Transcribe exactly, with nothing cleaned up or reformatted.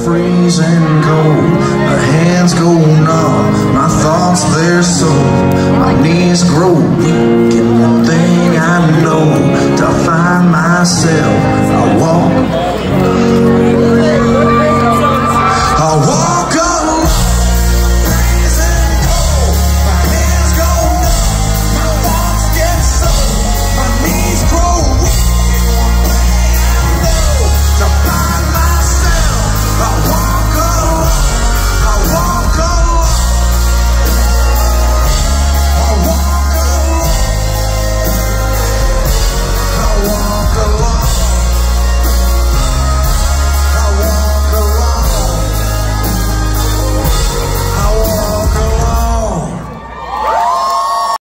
freezing cold. My hands go numb, my thoughts they're sore. My knees grow weak, and one thing I know, to find myself I walk